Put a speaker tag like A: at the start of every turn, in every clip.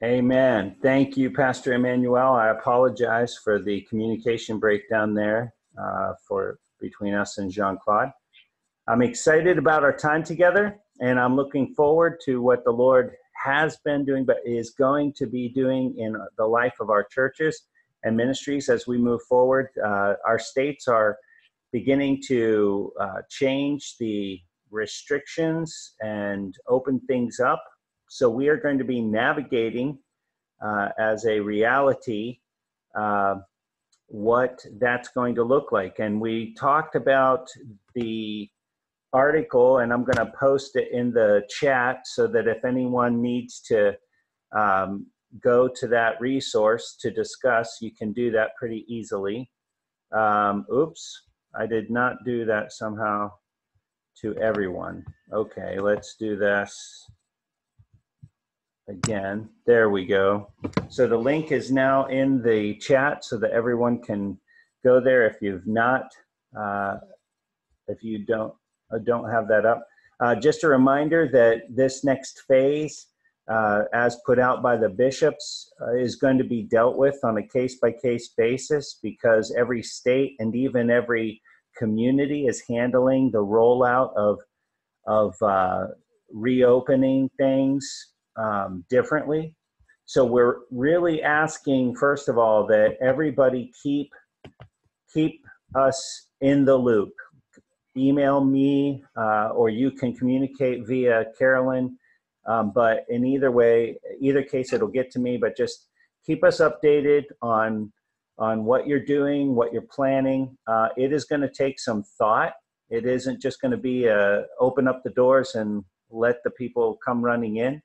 A: Amen. Thank you, Pastor Emmanuel. I apologize for the communication breakdown there for between us and Jean-Claude. I'm excited about our time together, and I'm looking forward to what the Lord has been doing, but is going to be doing in the life of our churches and ministries as we move forward. Our states are beginning to change the restrictions and open things up. So we are going to be navigating as a reality what that's going to look like. And we talked about the article, and I'm going to post it in the chat so that if anyone needs to go to that resource to discuss, you can do that pretty easily. Oops, I did not do that somehow to everyone. Okay, let's do this again. There we go. So the link is now in the chat so that everyone can go there if you've not, if you don't have that up. Just a reminder that this next phase, as put out by the bishops, is going to be dealt with on a case-by-case basis because every state and even every community is handling the rollout of reopening things differently. So we're really asking, first of all, that everybody keep us in the loop. Email me, or you can communicate via Carolyn. But in either case, it'll get to me. But just keep us updated on what you're doing, what you're planning. It is going to take some thought. It isn't just going to be open up the doors and let the people come running in.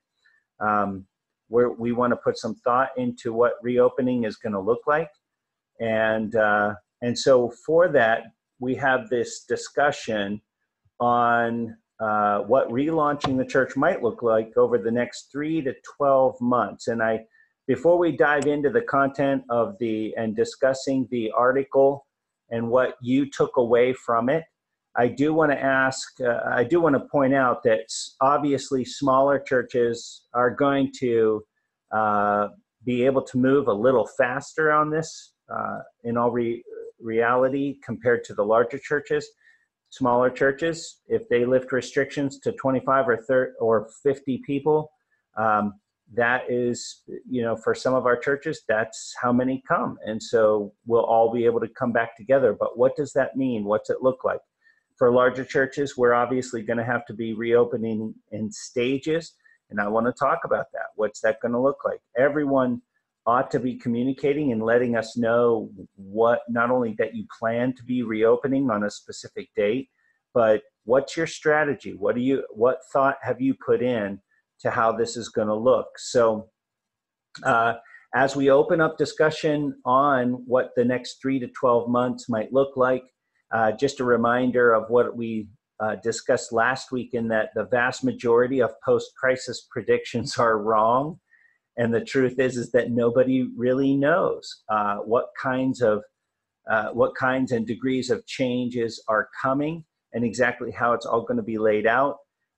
A: We want to put some thought into what reopening is going to look like. And so for that, we have this discussion on what relaunching the church might look like over the next 3 to 12 months. And before we dive into the content of and discussing the article and what you took away from it, I do want to point out that obviously smaller churches are going to be able to move a little faster on this in all reality compared to the larger churches. Smaller churches, if they lift restrictions to 25 or 30 or 50 people, that is, for some of our churches, that's how many come. And so we'll all be able to come back together. But what does that mean? What's it look like? For larger churches, we're obviously going to have to be reopening in stages. And I want to talk about that. What's that going to look like? Everyone ought to be communicating and letting us know not only that you plan to be reopening on a specific date, but what's your strategy? What thought have you put in to how this is going to look? So as we open up discussion on what the next 3 to 12 months might look like, just a reminder of what we discussed last week, in that the vast majority of post-crisis predictions are wrong. And the truth is that nobody really knows what kinds and degrees of changes are coming and exactly how it's all going to be laid out.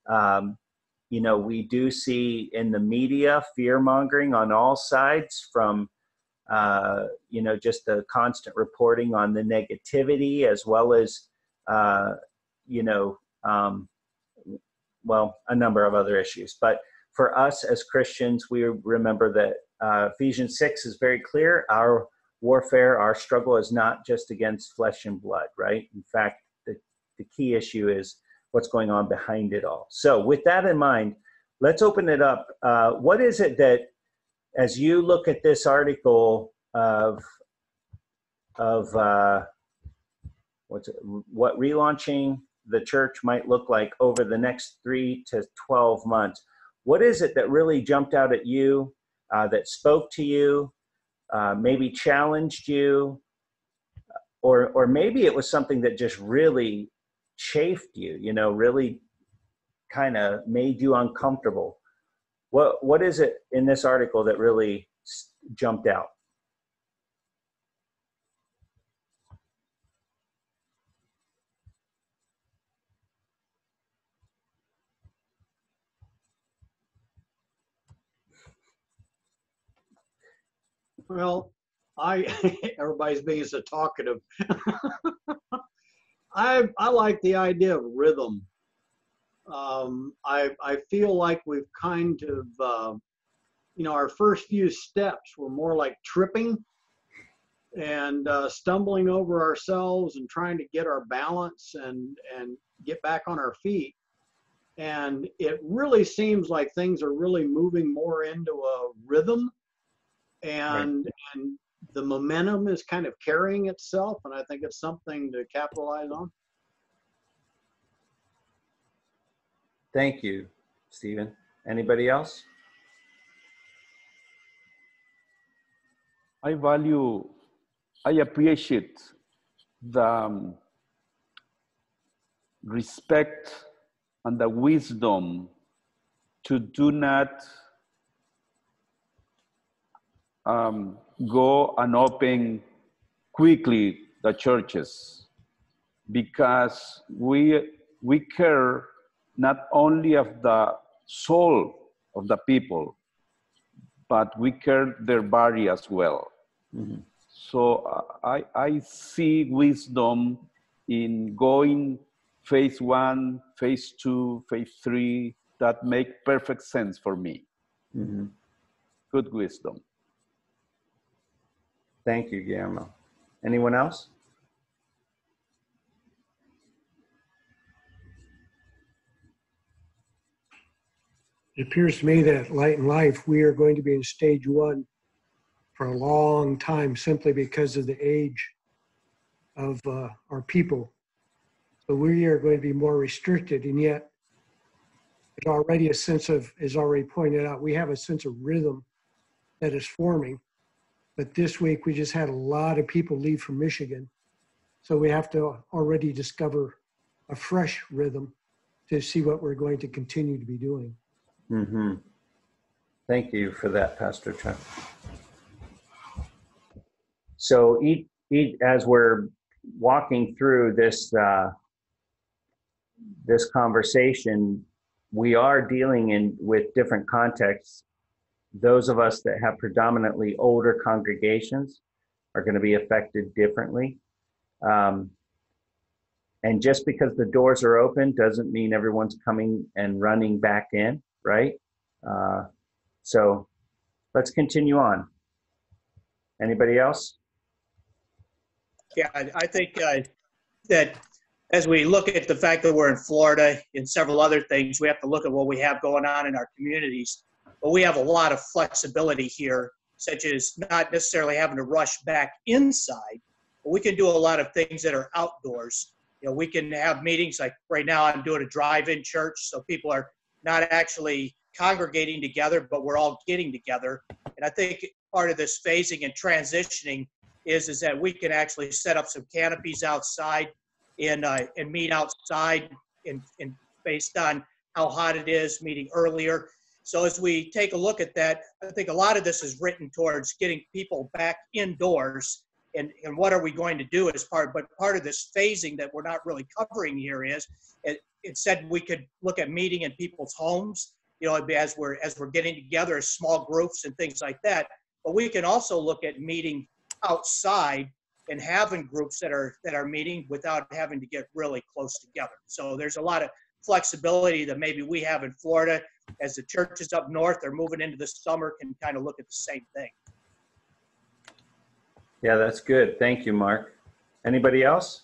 A: We do see in the media fear-mongering on all sides, from just the constant reporting on the negativity, as well as a number of other issues. But for us as Christians, we remember that Ephesians 6 is very clear. Our warfare, our struggle is not just against flesh and blood, right? In fact, the key issue is what's going on behind it all. So with that in mind, let's open it up. What is it that, as you look at this article of what relaunching the church might look like over the next 3 to 12 months, what is it that really jumped out at you, that spoke to you, maybe challenged you, or maybe it was something that just really chafed you, really kind of made you uncomfortable? What is it in this article that really jumped out?
B: Well, everybody's being so talkative. I like the idea of rhythm. I feel like we've kind of, our first few steps were more like tripping and stumbling over ourselves and trying to get our balance and get back on our feet. And it really seems like things are really moving more into a rhythm, and the momentum is kind of carrying itself, and I think it's something to capitalize on.
A: Thank you, Stephen. Anybody else?
C: I appreciate the respect and the wisdom to do not go and open quickly the churches, because we care not only of the soul of the people, but we care their body as well. Mm-hmm. So I see wisdom in going phase 1, phase 2, phase 3, that make perfect sense for me. Mm-hmm. Good wisdom.
A: Thank you, Guillermo. Anyone else?
D: It appears to me that Light and Life, we are going to be in stage 1 for a long time, simply because of the age of our people. So we are going to be more restricted, and yet there's already a sense of, as already pointed out, we have a sense of rhythm that is forming. But this week we just had a lot of people leave from Michigan. So we have to already discover a fresh rhythm to see what we're going to continue to be doing.
A: Mm-hmm. Thank you for that, Pastor Chuck. So as we're walking through this this conversation, we are dealing with different contexts. Those of us that have predominantly older congregations are going to be affected differently. And just because the doors are open doesn't mean everyone's coming and running back in, right? So let's continue on. Anybody else?
E: Yeah, I think that as we look at the fact that we're in Florida and several other things, we have to look at what we have going on in our communities. But we have a lot of flexibility here, such as not necessarily having to rush back inside, but we can do a lot of things that are outdoors. You know, we can have meetings like right now I'm doing a drive-in church, so people are not actually congregating together, but we're all getting together. And I think part of this phasing and transitioning is that we can actually set up some canopies outside and meet outside and based on how hot it is, meeting earlier. So as we take a look at that, I think a lot of this is written towards getting people back indoors and what are we going to do as part of this phasing that we're not really covering here is it said we could look at meeting in people's homes, you know, as we're getting together as small groups and things like that. But we can also look at meeting outside and having groups that are meeting without having to get really close together. So there's a lot of flexibility that maybe we have in Florida. As the churches up north are moving into the summer, can kind of look at the same thing.
A: Yeah, that's good. Thank you, Mark. Anybody else?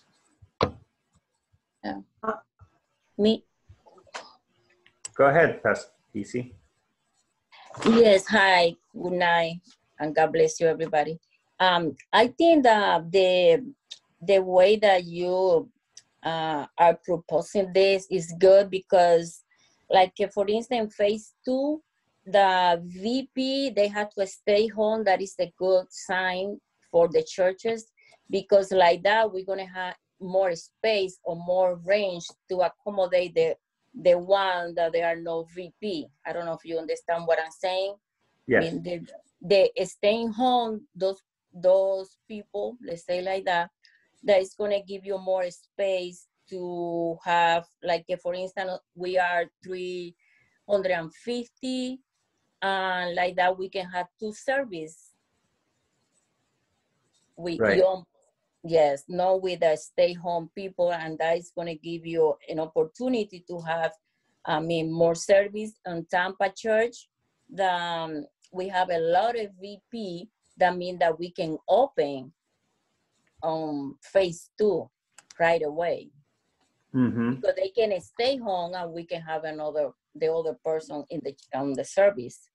F: Me.
A: Go ahead, Pastor PC.
F: Yes, hi, good night, and God bless you, everybody. I think that the way that you are proposing this is good because, like, for instance, phase 2, the VP, they had to stay home. That is a good sign for the churches because like that, we're going to have more space or more range to accommodate the one that there are no VP. I don't know if you understand what I'm saying.
A: Yes.
F: I mean, the staying home, those people, let's say like that is going to give you more space to have, like, for instance, we are 350, and like that we can have 2 services with
A: Right.
F: young, yes, not with the stay-home people, and that is going to give you an opportunity to have, more service on Tampa Church. We have a lot of VP. That means that we can open phase 2 right away.
A: Mm-hmm.
F: So they can stay home and we can have the other person on the service.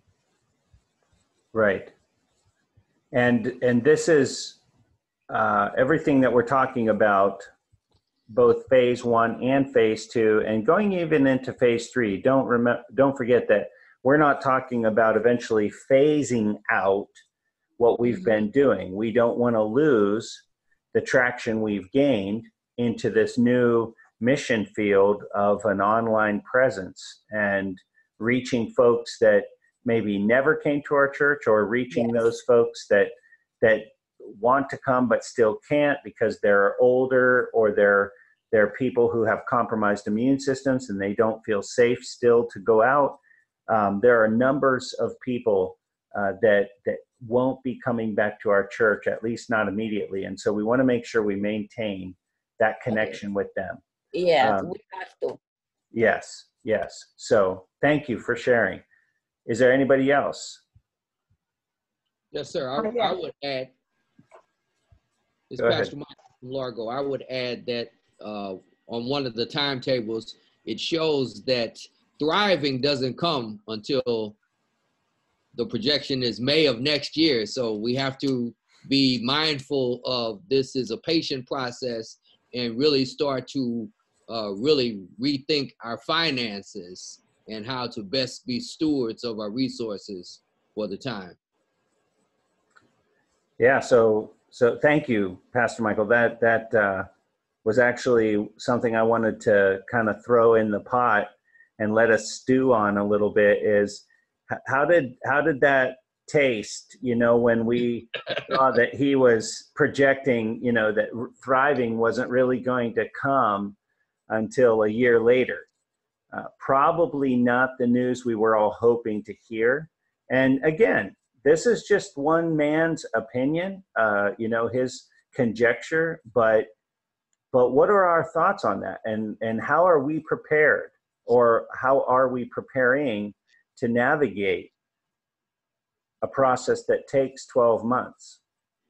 A: Right. And this is everything that we're talking about, both phase 1 and phase 2, and going even into phase 3. Don't forget that we're not talking about eventually phasing out what we've been doing. We don't want to lose the traction we've gained into this new mission field of an online presence and reaching folks that maybe never came to our church, or reaching those folks that want to come but still can't because they're older, or they're people who have compromised immune systems and they don't feel safe still to go out. There are numbers of people that won't be coming back to our church, at least not immediately. And so we want to make sure we maintain that connection with them.
F: Yeah, we have to.
A: Yes, yes. So thank you for sharing. Is there anybody else?
G: Yes, sir. I would add, it's Pastor Mike from Largo. I would add that on one of the timetables, it shows that thriving doesn't come until the projection is May of next year. So we have to be mindful of this is a patient process and really start to really rethink our finances and how to best be stewards of our resources for the time.
A: Yeah, so thank you, Pastor Michael. That was actually something I wanted to kind of throw in the pot and let us stew on a little bit. Is how did that taste? You know, when we saw that he was projecting, you know, that thriving wasn't really going to come until a year later. Probably not the news we were all hoping to hear. And again, this is just one man's opinion, you know, his conjecture, but what are our thoughts on that? And how are we prepared, or how are we preparing to navigate a process that takes 12 months?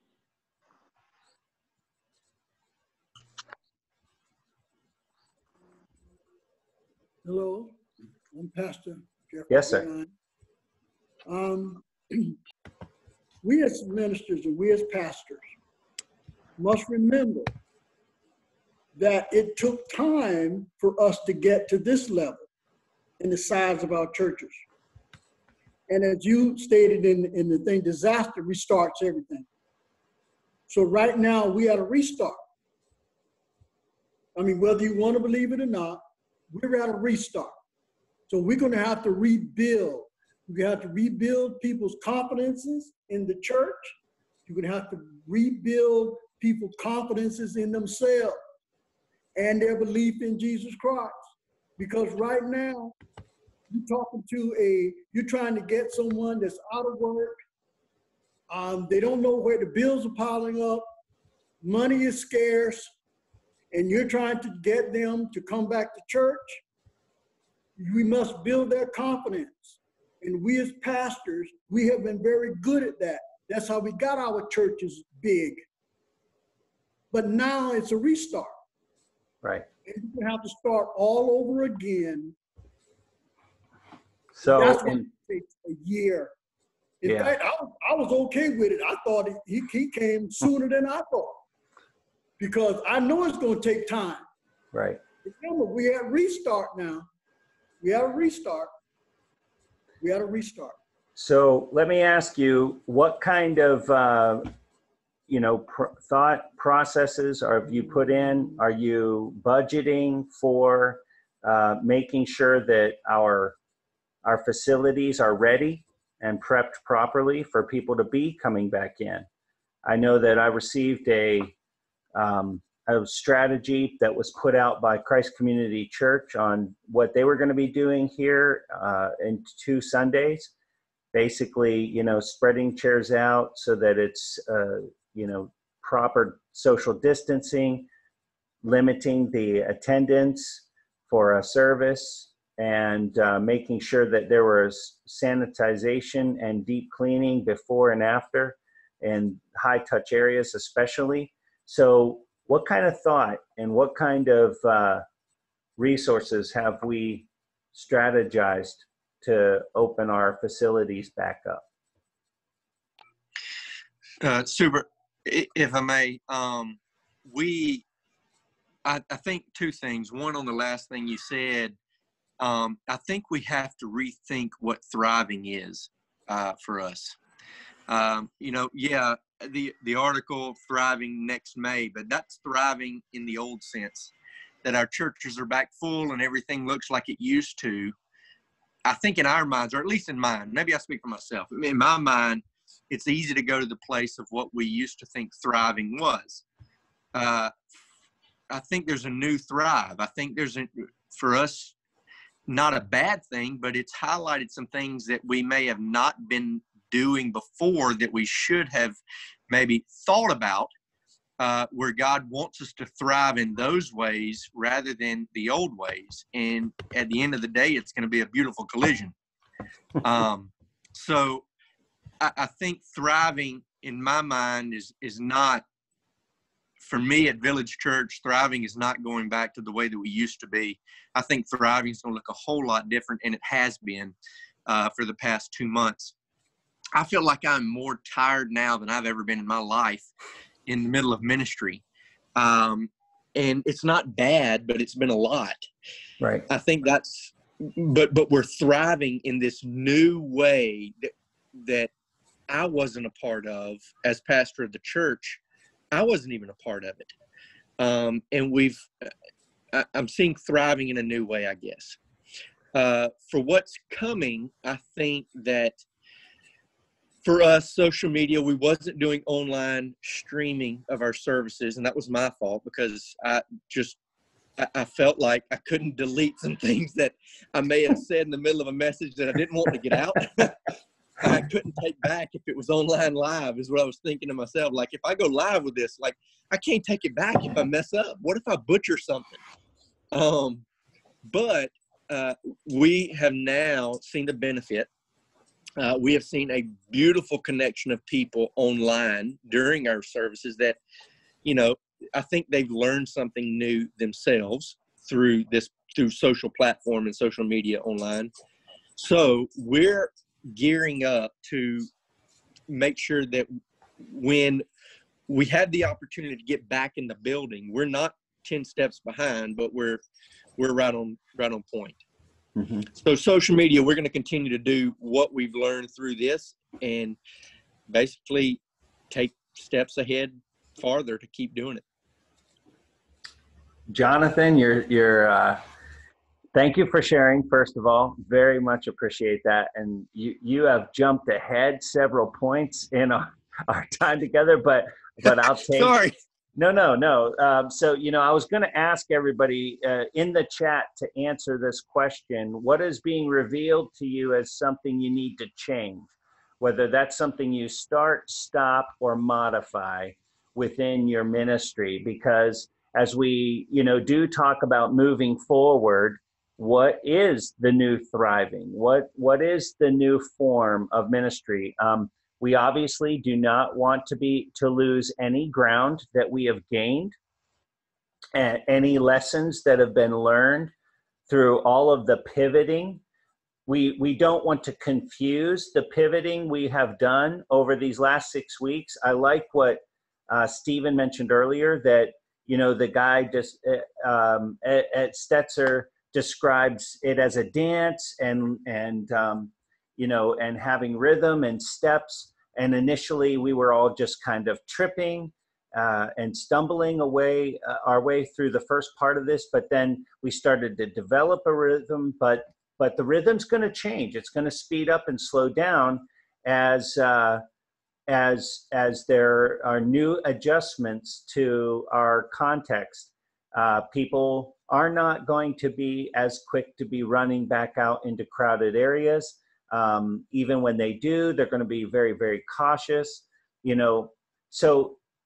H: Hello, I'm Pastor Jeffrey.
A: Yes, sir.
H: We as ministers and we as pastors must remember that it took time for us to get to this level in the size of our churches. And as you stated in the thing, disaster restarts everything. So right now we at a restart. I mean, whether you want to believe it or not, we're at a restart. So we're going to have to rebuild. We have to rebuild people's confidences in the church. You're going to have to rebuild people's confidences in themselves and their belief in Jesus Christ. Because right now, you're trying to get someone that's out of work. They don't know where the bills are piling up. Money is scarce. And you're trying to get them to come back to church. We must build their confidence. And we as pastors, we have been very good at that. That's how we got our churches big. But now it's a restart.
A: Right.
H: And you have to start all over again.
A: So
H: that's what it takes a year. In
A: Yeah.
H: fact, I was okay with it. I thought he came sooner than I thought. Because I know it's going to take time.
A: Right.
H: Remember, we at restart now. We had a restart.
A: So let me ask you, what kind of thought processes have you put in? Are you budgeting for making sure that our facilities are ready and prepped properly for people to be coming back in? I know that I received a strategy that was put out by Christ Community Church on what they were going to be doing here in 2 Sundays. Basically, spreading chairs out so that it's, proper social distancing, limiting the attendance for a service, and making sure that there was sanitization and deep cleaning before and after, and high touch areas especially. So what kind of thought and what kind of resources have we strategized to open our facilities back up?
I: Super. If I may, I think two things. One, on the last thing you said, I think we have to rethink what thriving is for us. The article thriving next May, but that's thriving in the old sense, that our churches are back full and everything looks like it used to. I think in our minds, or at least in mine, maybe I speak for myself, in my mind, it's easy to go to the place of what we used to think thriving was. I think there's a new thrive. I think for us, not a bad thing, but it's highlighted some things that we may have not been doing before that we should have maybe thought about, where God wants us to thrive in those ways rather than the old ways. And at the end of the day, it's going to be a beautiful collision. So I think thriving in my mind is not, for me at Village Church, thriving is not going back to the way that we used to be. I think thriving is going to look a whole lot different, and it has been for the past 2 months. I feel like I'm more tired now than I've ever been in my life in the middle of ministry. And it's not bad, but it's been a lot.
A: Right.
I: I think that's, but we're thriving in this new way that I wasn't a part of as pastor of the church. I wasn't even a part of it. And I'm seeing thriving in a new way, I guess. For what's coming, I think that for us, social media, we wasn't doing online streaming of our services, and that was my fault because I felt like I couldn't delete some things that I may have said in the middle of a message that I didn't want to get out. I couldn't take back if it was online live, is what I was thinking to myself. Like, if I go live with this, like, I can't take it back if I mess up. What if I butcher something? But we have now seen the benefit. We have seen a beautiful connection of people online during our services that, I think they've learned something new themselves through social platform and social media online. So we're gearing up to make sure that when we have the opportunity to get back in the building, we're not 10 steps behind, but we're right on point. Mm-hmm. So social media, we're going to continue to do what we've learned through this and basically take steps ahead farther to keep doing it.
A: Jonathan, you're thank you for sharing, first of all. Very much appreciate that. And you have jumped ahead several points in our time together, but I'll take.
I: Sorry.
A: No. So, I was going to ask everybody in the chat to answer this question. What is being revealed to you as something you need to change? Whether that's something you start, stop, or modify within your ministry. Because as we, do talk about moving forward, what is the new thriving? What is the new form of ministry? We obviously do not want to lose any ground that we have gained, and any lessons that have been learned through all of the pivoting. We don't want to confuse the pivoting we have done over these last 6 weeks. I like what Stephen mentioned earlier, that the guy just at Stetzer describes it as a dance and having rhythm and steps. And initially we were all just kind of tripping and stumbling our way through the first part of this, but then we started to develop a rhythm, but the rhythm's going to change. It's going to speed up and slow down as there are new adjustments to our context. People are not going to be as quick to be running back out into crowded areas. Even when they do, they're going to be very, very cautious, So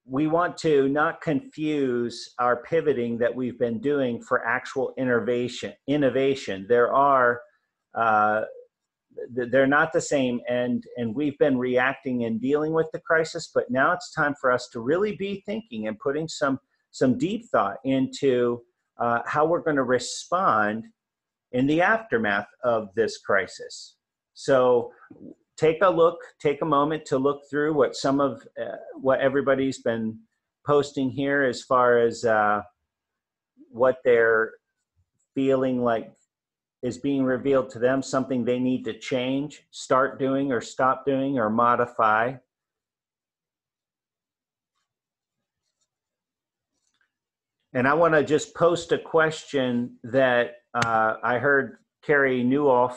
A: we want to not confuse our pivoting that we've been doing for actual innovation. There are, they're not the same, and we've been reacting and dealing with the crisis, but now it's time for us to really be thinking and putting some deep thought into how we're going to respond in the aftermath of this crisis. So take a moment to look through what some of what everybody's been posting here as far as what they're feeling like is being revealed to them, something they need to change, start doing, or stop doing, or modify. And I want to just post a question that I heard Kerry Newhoff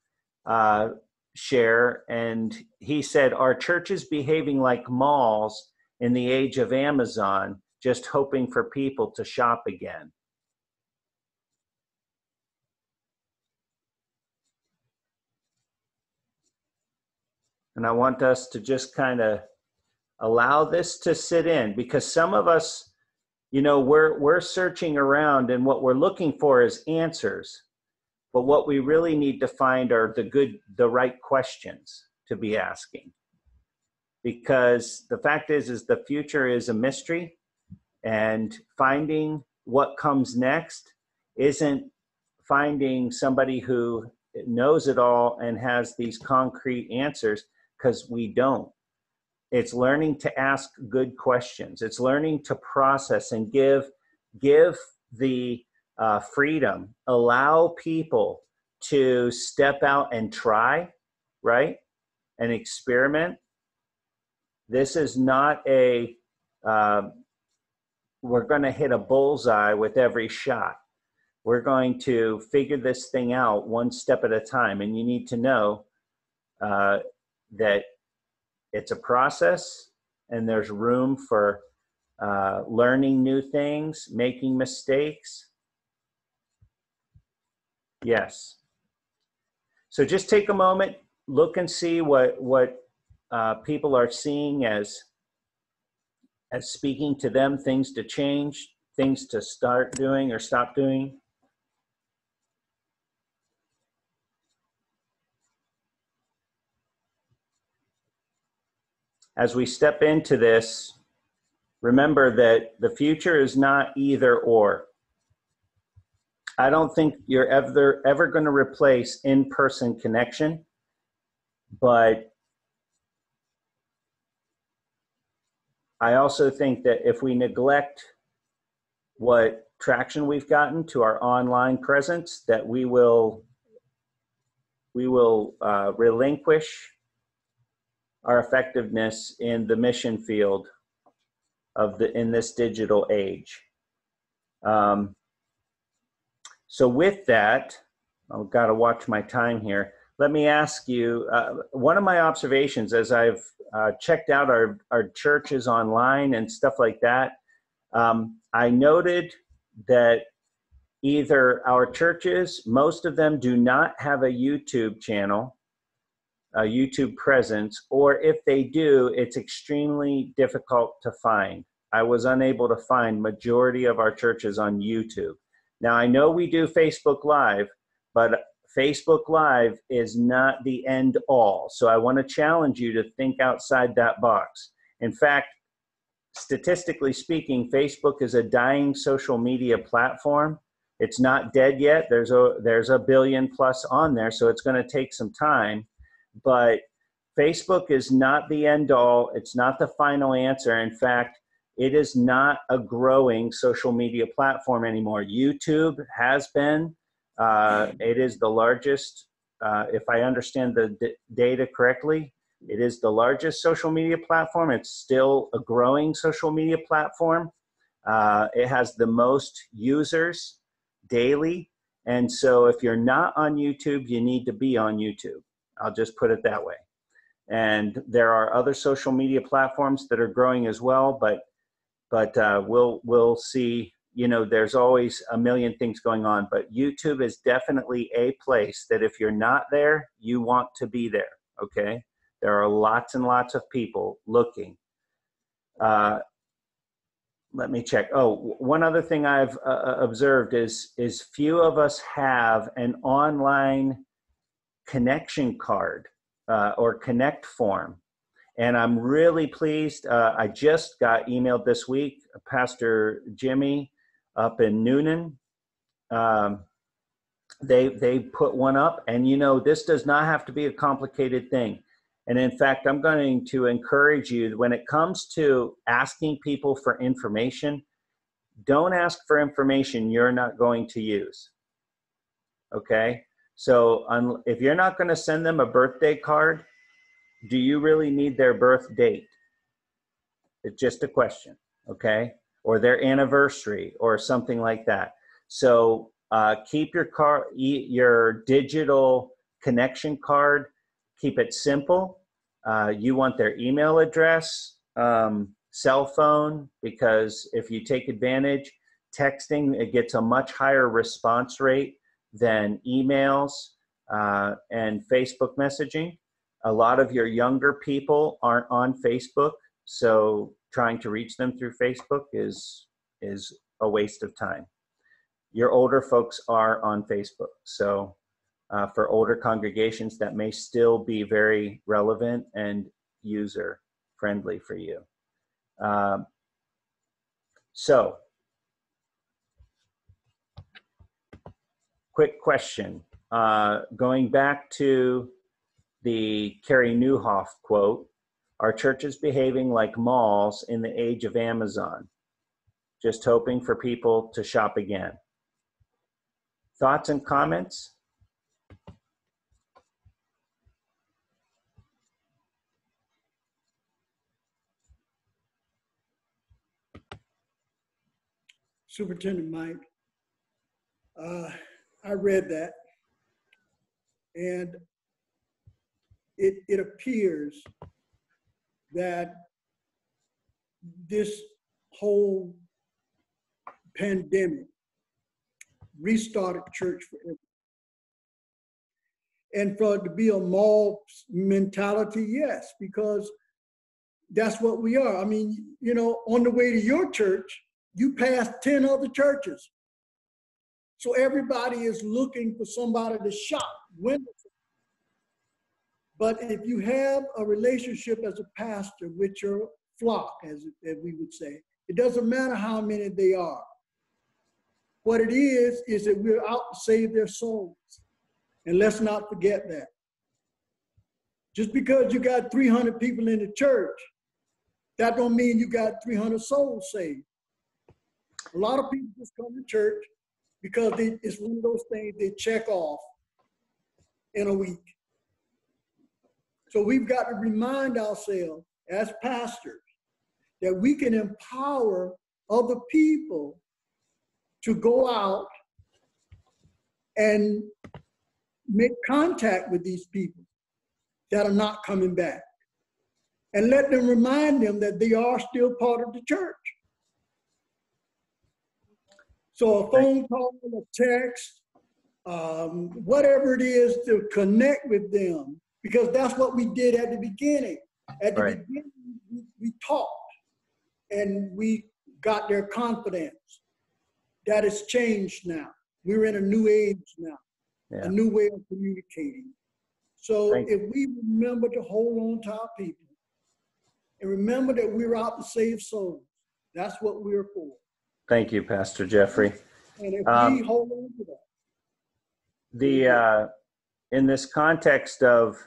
A: share, and he said, are churches behaving like malls in the age of Amazon, just hoping for people to shop again? And I want us to just kind of allow this to sit in, because some of us, you know, we're searching around, and what we're looking for is answers. But what we really need to find are the right questions to be asking. Because the fact is the future is a mystery, and finding what comes next isn't finding somebody who knows it all and has these concrete answers, because we don't. It's learning to ask good questions. It's learning to process and give the freedom, allow people to step out and try, right? And experiment. This is not a, we're going to hit a bullseye with every shot. We're going to figure this thing out one step at a time. And you need to know that it's a process, and there's room for learning new things, making mistakes. Yes. So just take a moment, look and see what people are seeing as speaking to them, things to change, things to start doing or stop doing. As we step into this, remember that the future is not either or. I don't think you're ever going to replace in-person connection, but I also think that if we neglect what traction we've gotten to our online presence, that we will relinquish our effectiveness in the mission field in this digital age. So with that, I've got to watch my time here. Let me ask you, one of my observations as I've checked out our churches online and stuff like that, I noted that either our churches, most of them do not have a YouTube channel, a YouTube presence, or if they do, it's extremely difficult to find. I was unable to find majority of our churches on YouTube. Now, I know we do Facebook Live, but Facebook Live is not the end all. So I want to challenge you to think outside that box. In fact, statistically speaking, Facebook is a dying social media platform. It's not dead yet. There's a billion plus on there, so it's going to take some time. But Facebook is not the end all. It's not the final answer. In fact, it is not a growing social media platform anymore. YouTube has been. It is the largest, if I understand the data correctly, it is the largest social media platform. It's still a growing social media platform. It has the most users daily. And so if you're not on YouTube, you need to be on YouTube. I'll just put it that way. And there are other social media platforms that are growing as well, but we'll see. You know, there's always a million things going on, but YouTube is definitely a place that if you're not there, you want to be there, okay? There are lots and lots of people looking. let me check. Oh, one other thing I've observed is few of us have an online connection card or connect form. And I'm really pleased. I just got emailed this week, Pastor Jimmy up in Noonan. They put one up, and you know, this does not have to be a complicated thing. And in fact, I'm going to encourage you, when it comes to asking people for information, don't ask for information you're not going to use. Okay? So if you're not going to send them a birthday card, do you really need their birth date? It's just a question, okay? Or their anniversary or something like that. So keep your digital connection card, keep it simple. You want their email address, cell phone, because if you take advantage, texting, it gets a much higher response rate than emails and Facebook messaging. A lot of your younger people aren't on Facebook, so trying to reach them through Facebook is a waste of time. Your older folks are on Facebook, so for older congregations, that may still be very relevant and user-friendly for you. So, quick question. Going back to the Carrie Nieuwhof quote, "Our church is behaving like malls in the age of Amazon, just hoping for people to shop again." Thoughts and comments?
H: Superintendent Mike, I read that, and it appears that this whole pandemic restarted church forever. And for it to be a mall mentality, yes, because that's what we are. I mean, you know, on the way to your church, you pass 10 other churches. So everybody is looking for somebody to shop. But if you have a relationship as a pastor with your flock, as we would say, it doesn't matter how many they are. What it is that we're out to save their souls. And let's not forget that. Just because you got 300 people in the church, that don't mean you got 300 souls saved. A lot of people just come to church because it's one of those things they check off in a week. So we've got to remind ourselves as pastors that we can empower other people to go out and make contact with these people that are not coming back, and let them remind them that they are still part of the church. So a phone call, a text, whatever it is to connect with them, because that's what we did at the beginning. At the beginning, we talked and we got their confidence. That has changed now. We're in a new age now, a new way of communicating. So if we remember to hold on to our people and remember that we're out to save souls, that's what we're for.
A: Thank you, Pastor Jeffrey.
H: And if we hold on to that.
A: In this context of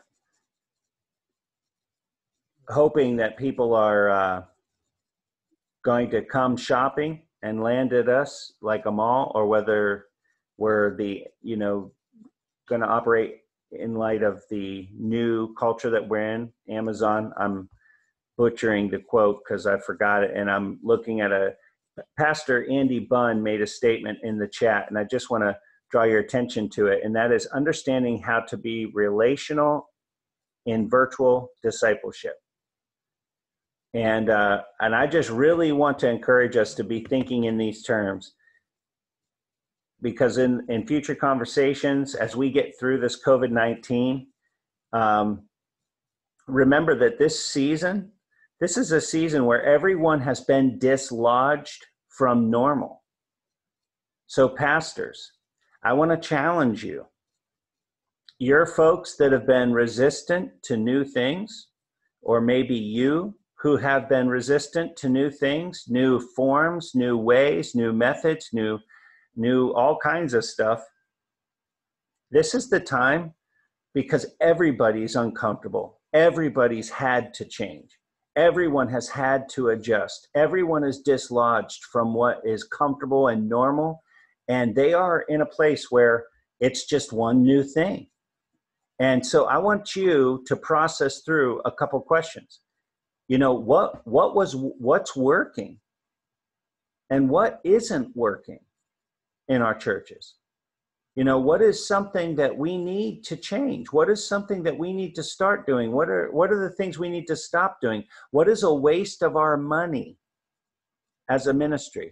A: hoping that people are going to come shopping and land at us like a mall, or whether we're going to operate in light of the new culture that we're in, Amazon. I'm butchering the quote because I forgot it, and I'm looking at Pastor Andy Bunn made a statement in the chat, and I just want to draw your attention to it, and that is understanding how to be relational in virtual discipleship. And I just really want to encourage us to be thinking in these terms, because in future conversations, as we get through this COVID-19, remember that this season This is a season where everyone has been dislodged from normal. So pastors, I want to challenge you. You're folks that have been resistant to new things, or maybe you who have been resistant to new things, new forms, new ways, new methods, new all kinds of stuff. This is the time, because everybody's uncomfortable. Everybody's had to change. Everyone has had to adjust. Everyone is dislodged from what is comfortable and normal. And they are in a place where it's just one new thing. And so I want you to process through a couple questions. You know, what's working and what isn't working in our churches? You know, what is something that we need to change? What is something that we need to start doing? What are the things we need to stop doing? What is a waste of our money as a ministry?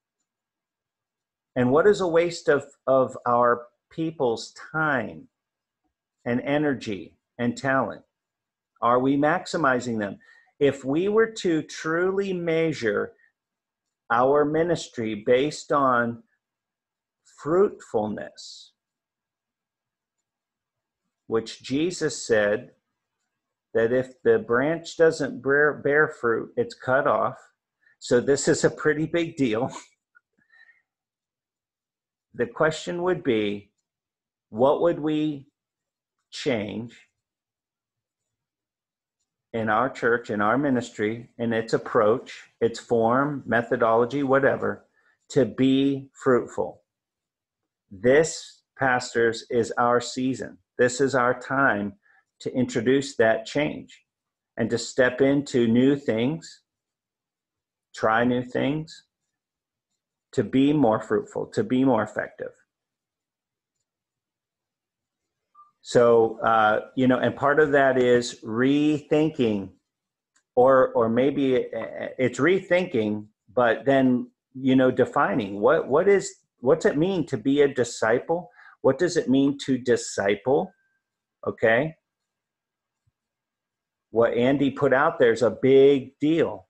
A: And what is a waste of our people's time and energy and talent? Are we maximizing them? If we were to truly measure our ministry based on fruitfulness, which Jesus said that if the branch doesn't bear fruit, it's cut off. So this is a pretty big deal. The question would be, what would we change in our church, in our ministry, in its approach, its form, methodology, whatever, to be fruitful? This, pastors, is our season. This is our time to introduce that change and to step into new things, try new things, to be more fruitful, to be more effective. So, and part of that is rethinking, or maybe it's rethinking, but then, defining what's it mean to be a disciple? What does it mean to disciple? Okay. What Andy put out there is a big deal.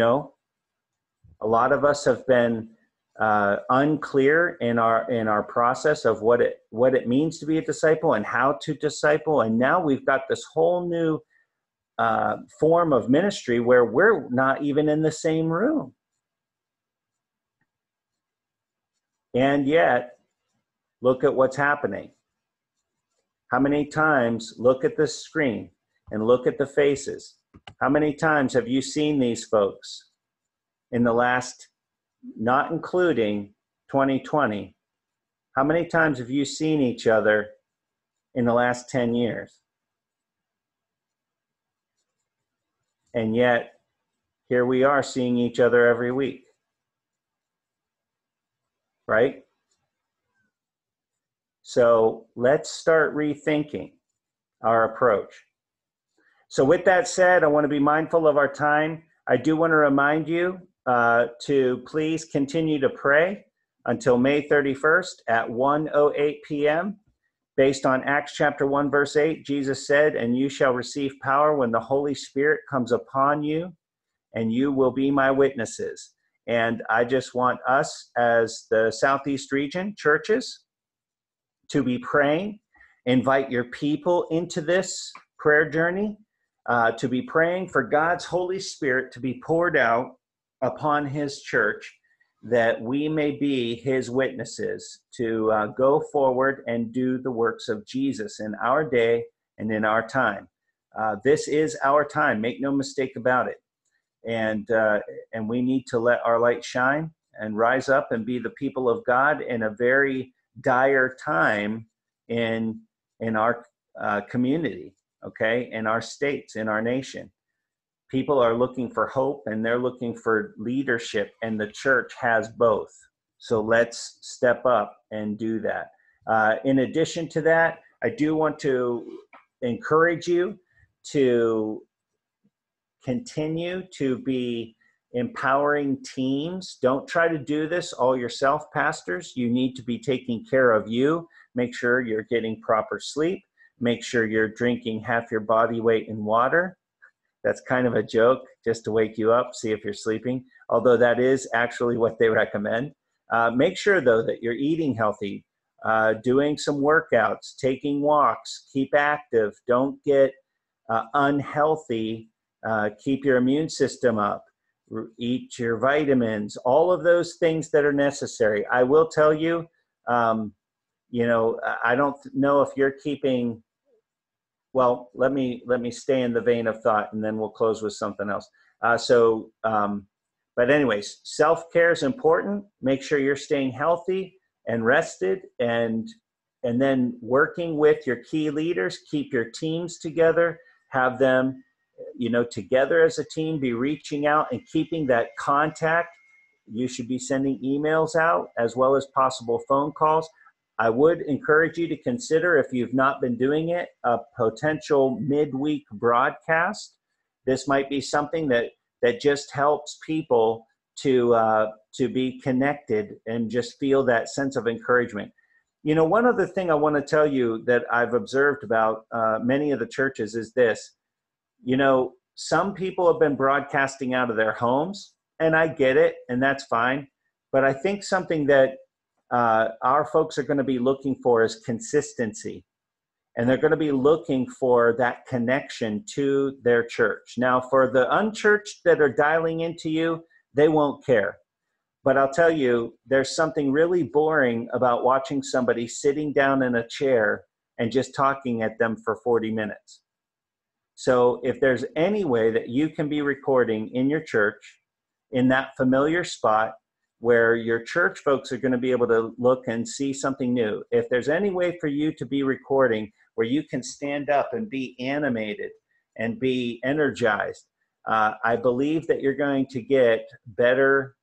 A: A lot of us have been unclear in our process of what it means to be a disciple and how to disciple. And now we've got this whole new form of ministry where we're not even in the same room. And yet, look at what's happening. How many times, look at this screen and look at the faces. How many times have you seen these folks in the last, not including 2020, how many times have you seen each other in the last 10 years? And yet, here we are seeing each other every week. Right? So let's start rethinking our approach. So with that said, I want to be mindful of our time. I do want to remind you to please continue to pray until May 31st at 1:08 p.m. Based on Acts chapter 1, verse 8, Jesus said, "And you shall receive power when the Holy Spirit comes upon you, and you will be my witnesses." And I just want us as the Southeast region churches to be praying. Invite your people into this prayer journey, to be praying for God's Holy Spirit to be poured out upon his church, that we may be his witnesses to go forward and do the works of Jesus in our day and in our time. This is our time. Make no mistake about it. And we need to let our light shine and rise up and be the people of God in a very dire time in our community, okay, in our states, in our nation. People are looking for hope and they're looking for leadership, and the church has both. So let's step up and do that. In addition to that, I do want to encourage you to continue to be empowering teams. Don't try to do this all yourself, pastors. You need to be taking care of you. Make sure you're getting proper sleep. Make sure you're drinking half your body weight in water. That's kind of a joke. just to wake you up, see if you're sleeping, although that is actually what they recommend. Make sure, though, that you're eating healthy, doing some workouts, taking walks, keep active, don't get unhealthy, keep your immune system up, eat your vitamins, all of those things that are necessary. I will tell you, you know, I don't know if you're keeping, well, let me stay in the vein of thought, and then we'll close with something else. But anyways, self-care is important. Make sure you're staying healthy and rested, and then working with your key leaders, keep your teams together, have them, you know, together as a team, be reaching out and keeping that contact. You should be sending emails out as well as possible phone calls. I would encourage you to consider, if you've not been doing it, a potential midweek broadcast. This might be something that just helps people to be connected and just feel that sense of encouragement. You know, one other thing I want to tell you that I've observed about many of the churches is this. You know, some people have been broadcasting out of their homes, and I get it, and that's fine. But I think something that our folks are going to be looking for is consistency. And they're going to be looking for that connection to their church. Now, for the unchurched that are dialing into you, they won't care. But I'll tell you, there's something really boring about watching somebody sitting down in a chair and just talking at them for 40 minutes. So if there's any way that you can be recording in your church, in that familiar spot where your church folks are going to be able to look and see something new, if there's any way for you to be recording where you can stand up and be animated and be energized, I believe that you're going to get better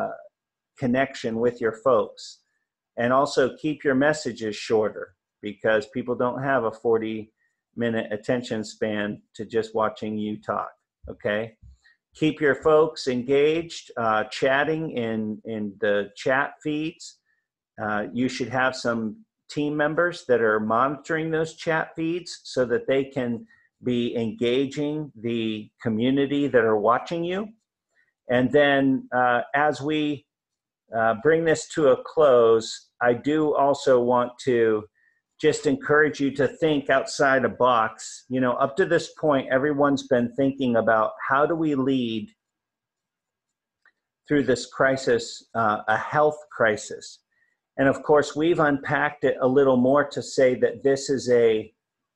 A: connection with your folks. And also keep your messages shorter, because people don't have a 40-minute attention span to just watching you talk, okay? Keep your folks engaged, chatting in the chat feeds. You should have some team members that are monitoring those chat feeds so that they can be engaging the community that are watching you. And then as we bring this to a close, I do also want to just encourage you to think outside a box. You know, up to this point, everyone's been thinking about how do we lead through this crisis, a health crisis. And of course, we've unpacked it a little more to say that this is a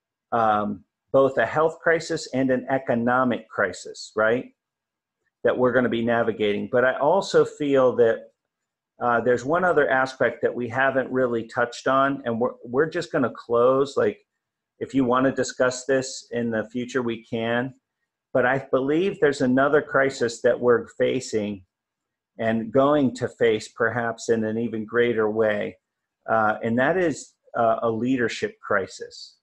A: both a health crisis and an economic crisis, right? That we're going to be navigating. But I also feel that there's one other aspect that we haven't really touched on, and we're just going to close. Like, if you want to discuss this in the future, we can. But I believe there's another crisis that we're facing and going to face perhaps in an even greater way, and that is a leadership crisis.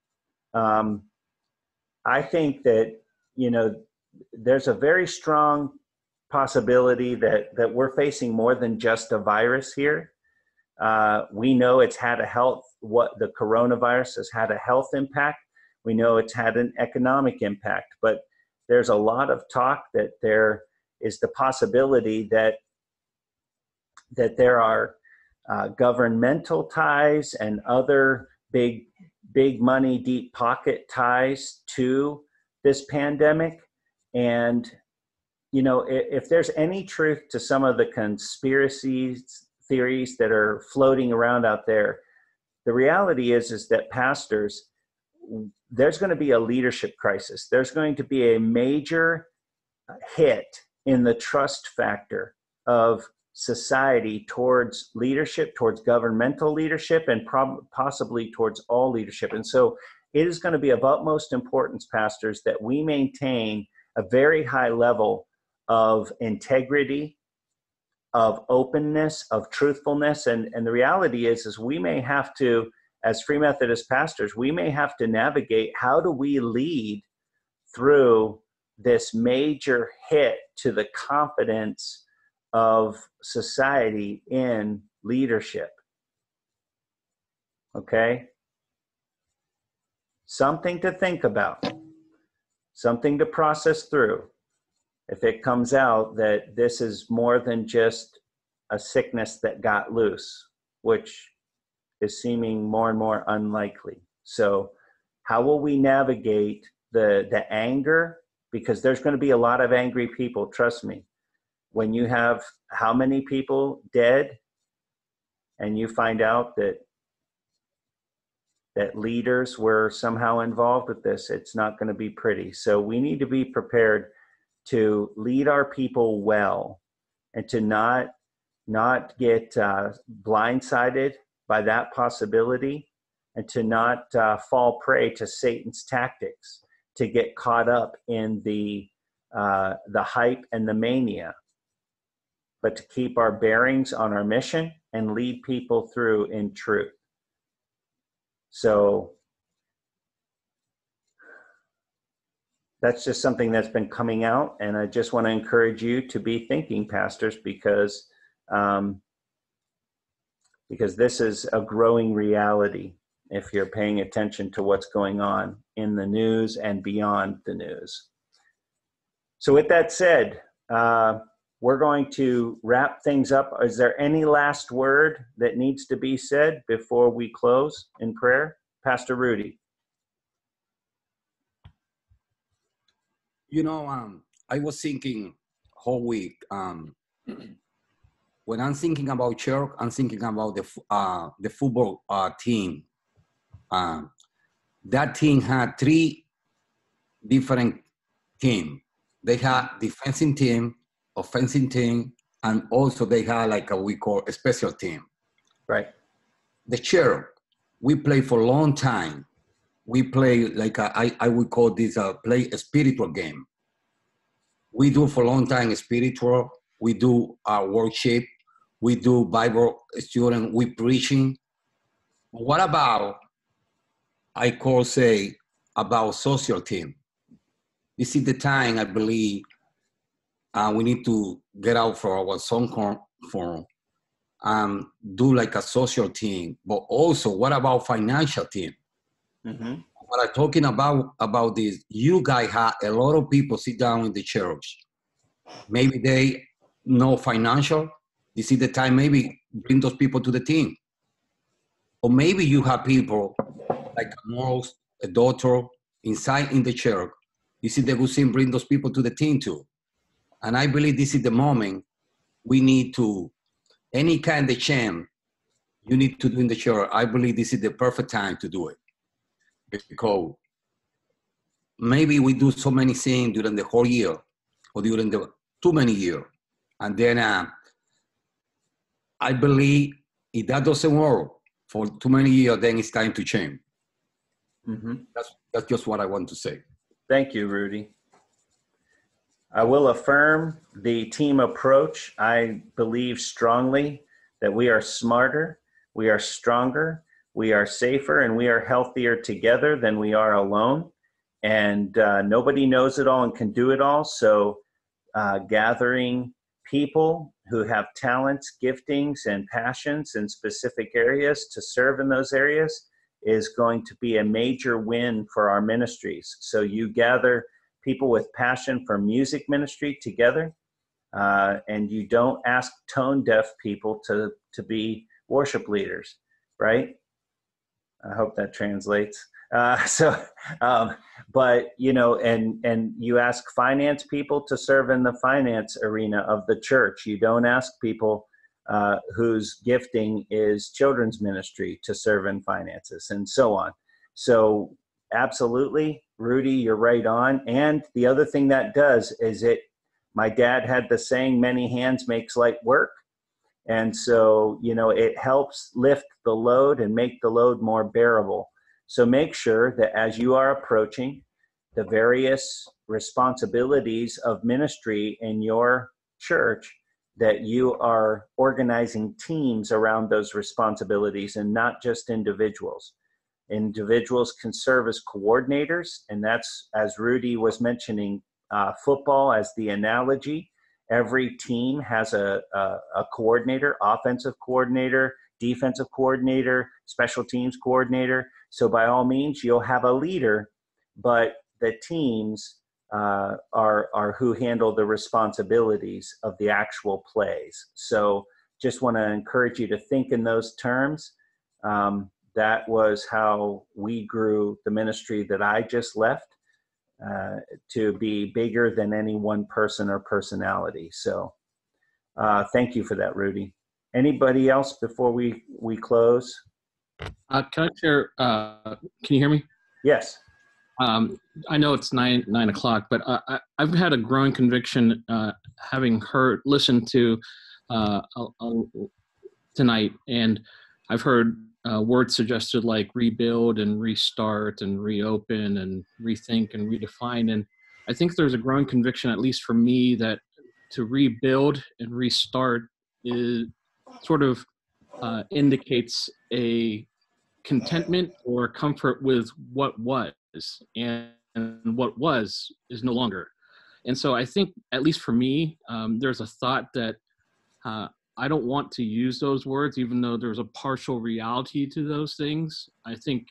A: I think that, you know, there's a very strong possibility that we're facing more than just a virus here. We know it's had what the coronavirus has had a health impact. We know it's had an economic impact, but there's a lot of talk that there is the possibility that there are governmental ties and other big money, deep pocket ties to this pandemic. And you know, if there's any truth to some of the conspiracy theories that are floating around out there, the reality is that pastors, there's going to be a leadership crisis. There's going to be a major hit in the trust factor of society towards leadership, towards governmental leadership, and possibly towards all leadership. And so it is going to be of utmost importance, pastors, that we maintain a very high level of integrity, of openness, of truthfulness. And the reality is we may have to, as Free Methodist pastors, we may have to navigate how do we lead through this major hit to the confidence of society in leadership. Okay? Something to think about, something to process through. if it comes out that this is more than just a sickness that got loose, which is seeming more and more unlikely. So how will we navigate the anger? Because there's going to be a lot of angry people, trust me. When you have how many people dead and you find out that leaders were somehow involved with this, it's not going to be pretty. So we need to be prepared to lead our people well and to not get blindsided by that possibility, and to not fall prey to Satan's tactics, to get caught up in the hype and the mania, but to keep our bearings on our mission and lead people through in truth. So that's just something that's been coming out, and I just want to encourage you to be thinking, pastors, because this is a growing reality if you're paying attention to what's going on in the news and beyond the news. So with that said, we're going to wrap things up. Is there any last word that needs to be said before we close in prayer? Pastor Rudy.
J: You know, I was thinking whole week, when I'm thinking about church, I'm thinking about the football team. That team had 3 different teams. They had defensive team, offensive team, and also they had like we call a special team.
A: Right.
J: The church, we play for a long time. We play like I would call this play a spiritual game. We do for a long time spiritual. We do worship. We do Bible student. We preaching. What about, I call say, about social team? This is the time I believe we need to get out for our song form, do like a social team, but also what about financial team? Mm-hmm. What I'm talking about this, you guys have a lot of people sit down in the church. Maybe they know financial. This is the time maybe bring those people to the team. Or maybe you have people like a daughter inside in the church. This is the good thing, bring those people to the team too. And I believe this is the moment we need to, any kind of change you need to do in the church, I believe this is the perfect time to do it. Because maybe we do so many things during the whole year or during the too many years. And then I believe if that doesn't work for too many years, then it's time to change. Mm-hmm. That's just what I want to say.
A: Thank you, Rudy. I will affirm the team approach. I believe strongly that we are smarter, we are stronger, we are safer, and we are healthier together than we are alone. And nobody knows it all and can do it all. So gathering people who have talents, giftings, and passions in specific areas to serve in those areas is going to be a major win for our ministries. So you gather people with passion for music ministry together, and you don't ask tone-deaf people to be worship leaders, right? I hope that translates. But you know, and you ask finance people to serve in the finance arena of the church. You don't ask people whose gifting is children's ministry to serve in finances, and so on. So absolutely, Rudy, you're right on. And the other thing that does is my dad had the saying, many hands makes light work. And so, you know, it helps lift the load and make the load more bearable. So make sure that as you are approaching the various responsibilities of ministry in your church, that you are organizing teams around those responsibilities and not just individuals. Individuals can serve as coordinators, and that's, as Rudy was mentioning, football as the analogy. Every team has a coordinator, offensive coordinator, defensive coordinator, special teams coordinator. So by all means, you'll have a leader, but the teams are who handle the responsibilities of the actual plays. So just want to encourage you to think in those terms. That was how we grew the ministry that I just left to be bigger than any one person or personality. So thank you for that, Rudy. Anybody else before we close?
K: Can I share? Can you hear me?
A: Yes.
K: I know it's 9 o'clock, but I've had a growing conviction, having listened to tonight, and I've heard words suggested like rebuild and restart and reopen and rethink and redefine. And I think there's a growing conviction, at least for me, that to rebuild and restart is sort of indicates a contentment or comfort with what was, and what was is no longer. And so I think, at least for me, there's a thought that I don't want to use those words, even though there's a partial reality to those things. I think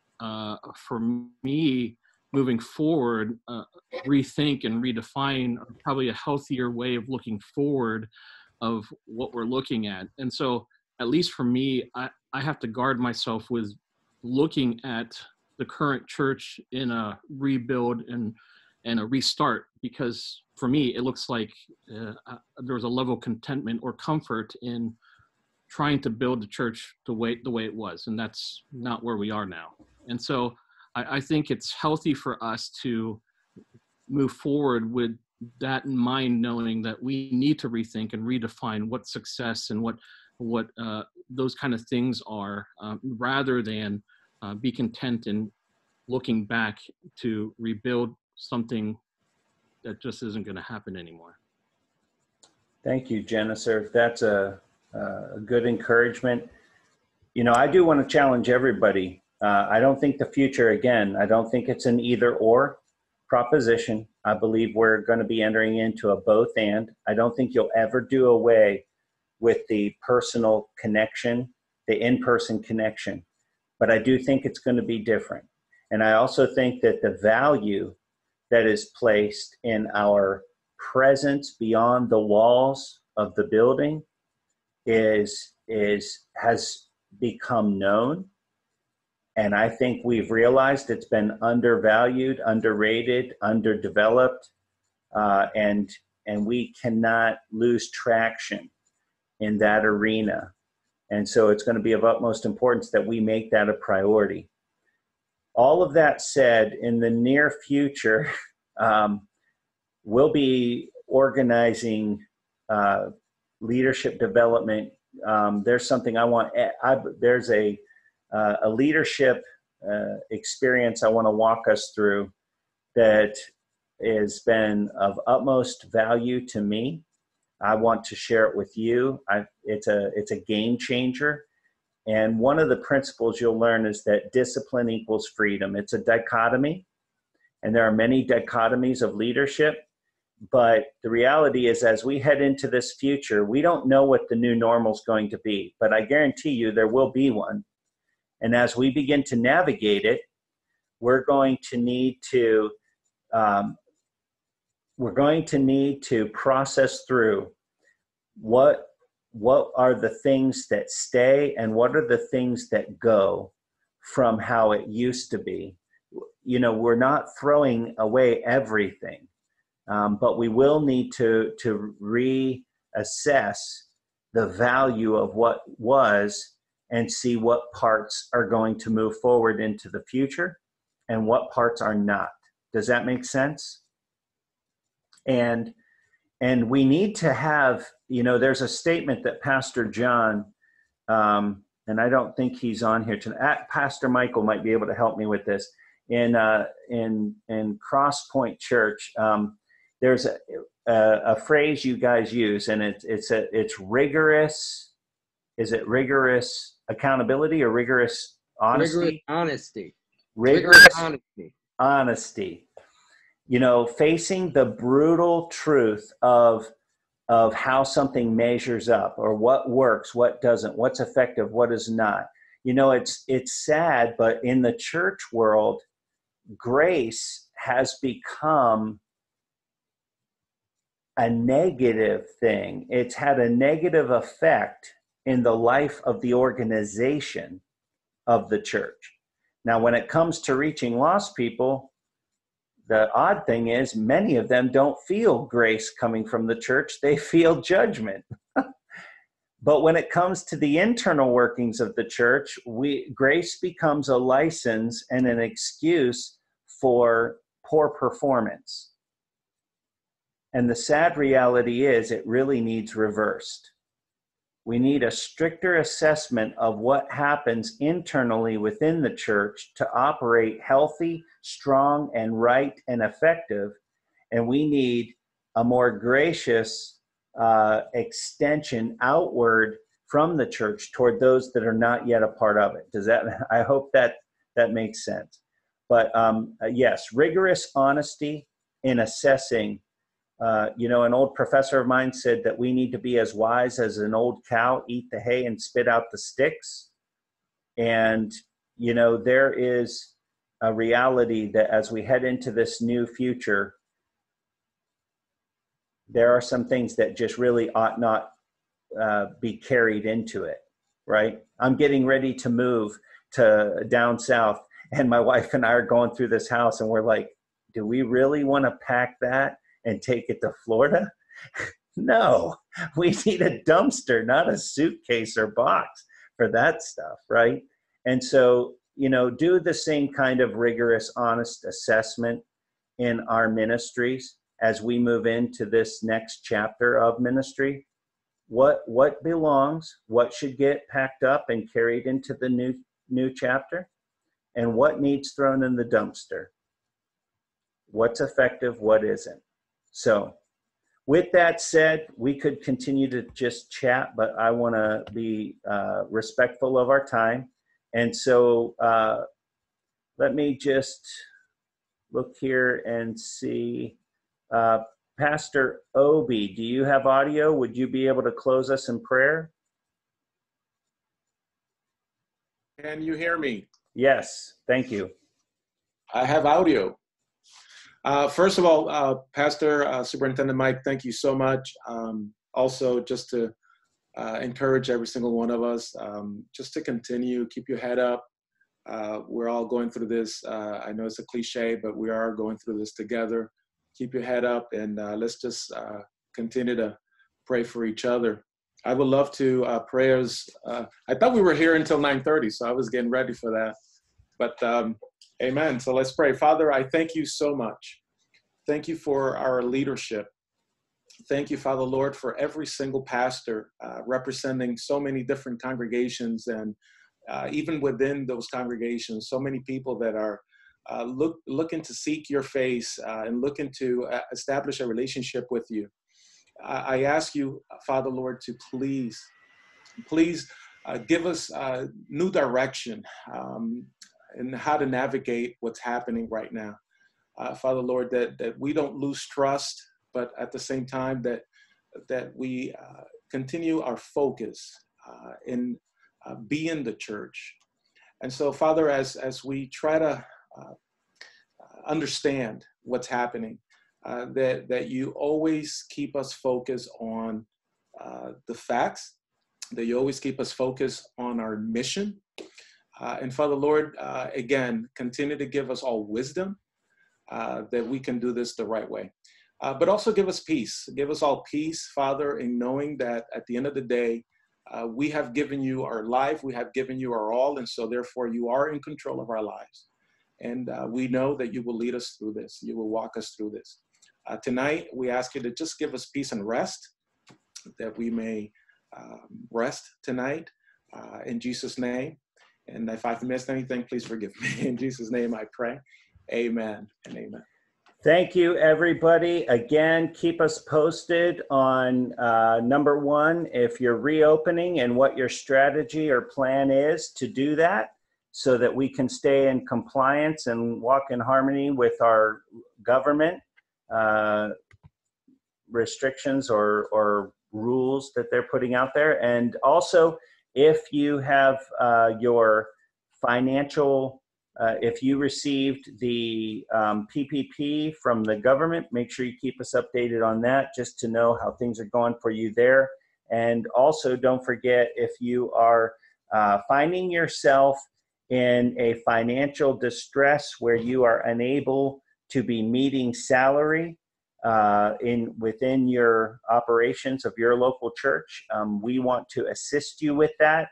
K: for me, moving forward, rethink and redefine are probably a healthier way of looking forward of what we're looking at. And so, at least for me, I have to guard myself with looking at the current church in a rebuild and a restart, because for me, it looks like there's a level of contentment or comfort in trying to build the church the way it was, and that's not where we are now. And so I think it's healthy for us to move forward with that in mind, knowing that we need to rethink and redefine what success and what those kind of things are, rather than be content in looking back to rebuild something that just isn't going to happen anymore.
A: Thank you, Genesis. That's a good encouragement. You know, I do want to challenge everybody. I don't think the future, again, I don't think it's an either or proposition. I believe we're going to be entering into a both and. I don't think you'll ever do away with the personal connection, the in-person connection. But I do think it's going to be different. And I also think that the value that is placed in our presence beyond the walls of the building has become known. And I think we've realized it's been undervalued, underrated, underdeveloped, and we cannot lose traction in that arena. And so it's going to be of utmost importance that we make that a priority. All of that said, in the near future, we'll be organizing leadership development. There's something I want. There's a leadership experience I want to walk us through that has been of utmost value to me. I want to share it with you. It's a game changer. And one of the principles you'll learn is that discipline equals freedom. It's a dichotomy, and there are many dichotomies of leadership. But the reality is, as we head into this future, we don't know what the new normal is going to be, but I guarantee you there will be one. And as we begin to navigate it, we're going to need to process through what are the things that stay and what are the things that go from how it used to be. You know, we're not throwing away everything, but we will need to reassess the value of what was and see what parts are going to move forward into the future and what parts are not. Does that make sense? And we need to have, you know, there's a statement that Pastor John, and I don't think he's on here tonight. Pastor Michael might be able to help me with this. In Cross Point Church, there's a phrase you guys use, and it's rigorous. Is it rigorous accountability or rigorous honesty? Rigorous honesty. You know, facing the brutal truth of how something measures up, or what works, what doesn't, what's effective, what is not. You know, it's sad, but in the church world, grace has become a negative thing. It's had a negative effect in the life of the organization of the church. Now, when it comes to reaching lost people, the odd thing is many of them don't feel grace coming from the church. They feel judgment. But when it comes to the internal workings of the church, grace becomes a license and an excuse for poor performance. And the sad reality is it really needs reversed. We need a stricter assessment of what happens internally within the church to operate healthy, strong, and right and effective. And we need a more gracious extension outward from the church toward those that are not yet a part of it. I hope that makes sense. But yes, rigorous honesty in assessing. An old professor of mine said that we need to be as wise as an old cow, eat the hay and spit out the sticks. And, there is a reality that as we head into this new future, there are some things that just really ought not be carried into it, right? I'm getting ready to move to down south, and my wife and I are going through this house, and we're like, do we really want to pack that and take it to Florida? No, we need a dumpster, not a suitcase or box for that stuff, right? And so, do the same kind of rigorous, honest assessment in our ministries as we move into this next chapter of ministry. What belongs, what should get packed up and carried into the new chapter, and what needs thrown in the dumpster? What's effective, what isn't? So with that said, we could continue to just chat, but I want to be respectful of our time. And so let me just look here and see. Pastor Obi, do you have audio? Would you be able to close us in prayer?
L: Can you hear me?
A: Yes, thank you.
L: I have audio. First of all, Pastor Superintendent Mike, thank you so much. Also, just to encourage every single one of us, just to continue, keep your head up. We're all going through this. I know it's a cliche, but we are going through this together. Keep your head up, and let's just continue to pray for each other. I would love to prayers. I thought we were here until 9:30, so I was getting ready for that. But amen. So let's pray. Father, I thank you so much. Thank you for our leadership. Thank you, Father Lord, for every single pastor representing so many different congregations, and even within those congregations, so many people that are looking to seek your face and looking to establish a relationship with you. I ask you, Father Lord, to please give us new direction in how to navigate what's happening right now. Father Lord, that we don't lose trust, but at the same time that we continue our focus in being the church. And so, Father, as we try to understand what's happening, that you always keep us focused on the facts, that you always keep us focused on our mission. And Father Lord, again, continue to give us all wisdom that we can do this the right way. But also give us peace. Give us all peace, Father, in knowing that at the end of the day, we have given you our life, we have given you our all, and so therefore you are in control of our lives. And we know that you will lead us through this. You will walk us through this. Tonight, we ask you to just give us peace and rest, that we may rest tonight in Jesus' name. And if I've missed anything, please forgive me. In Jesus' name I pray. Amen and amen.
A: Thank you, everybody. Again, keep us posted on number one, if you're reopening and what your strategy or plan is to do that, so that we can stay in compliance and walk in harmony with our government restrictions or rules that they're putting out there. And also, if you have your financial If you received the PPP from the government, make sure you keep us updated on that just to know how things are going for you there. And also don't forget, if you are finding yourself in a financial distress where you are unable to be meeting salary within your operations of your local church, we want to assist you with that.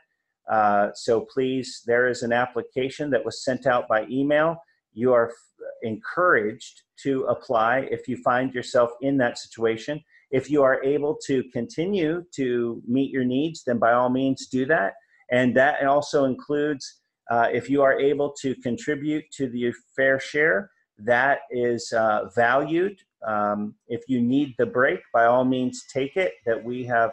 A: So please, there is an application that was sent out by email. You are encouraged to apply if you find yourself in that situation. If you are able to continue to meet your needs, then by all means do that. And that also includes if you are able to contribute to the fair share, that is valued. If you need the break, by all means take it, that we have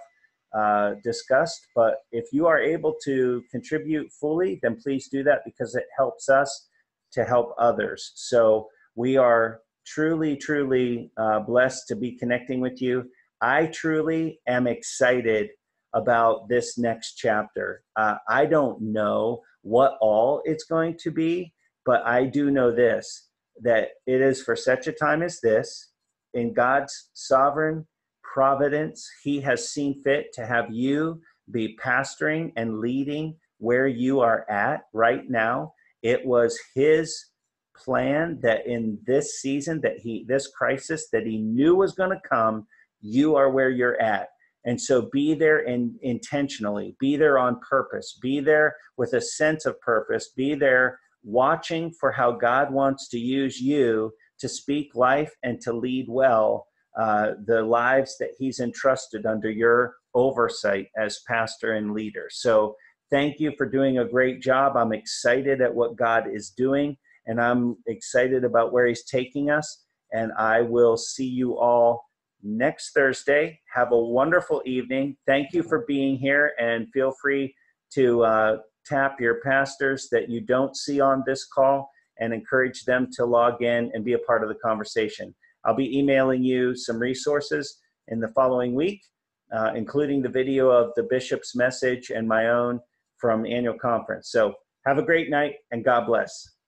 A: discussed. But if you are able to contribute fully, then please do that, because it helps us to help others. So we are truly, truly blessed to be connecting with you. I truly am excited about this next chapter. I don't know what all it's going to be, but I do know this, that it is for such a time as this, in God's sovereign providence, He has seen fit to have you be pastoring and leading where you are at right now. It was His plan that in this season, this crisis that He knew was going to come, you are where you're at. And so be there intentionally, be there on purpose, be there with a sense of purpose, be there watching for how God wants to use you to speak life and to lead well the lives that He's entrusted under your oversight as pastor and leader. So thank you for doing a great job. I'm excited at what God is doing, and I'm excited about where He's taking us. And I will see you all next Thursday. Have a wonderful evening. Thank you for being here, and feel free to tap your pastors that you don't see on this call and encourage them to log in and be a part of the conversation. I'll be emailing you some resources in the following week, including the video of the bishop's message and my own from annual conference. So have a great night, and God bless.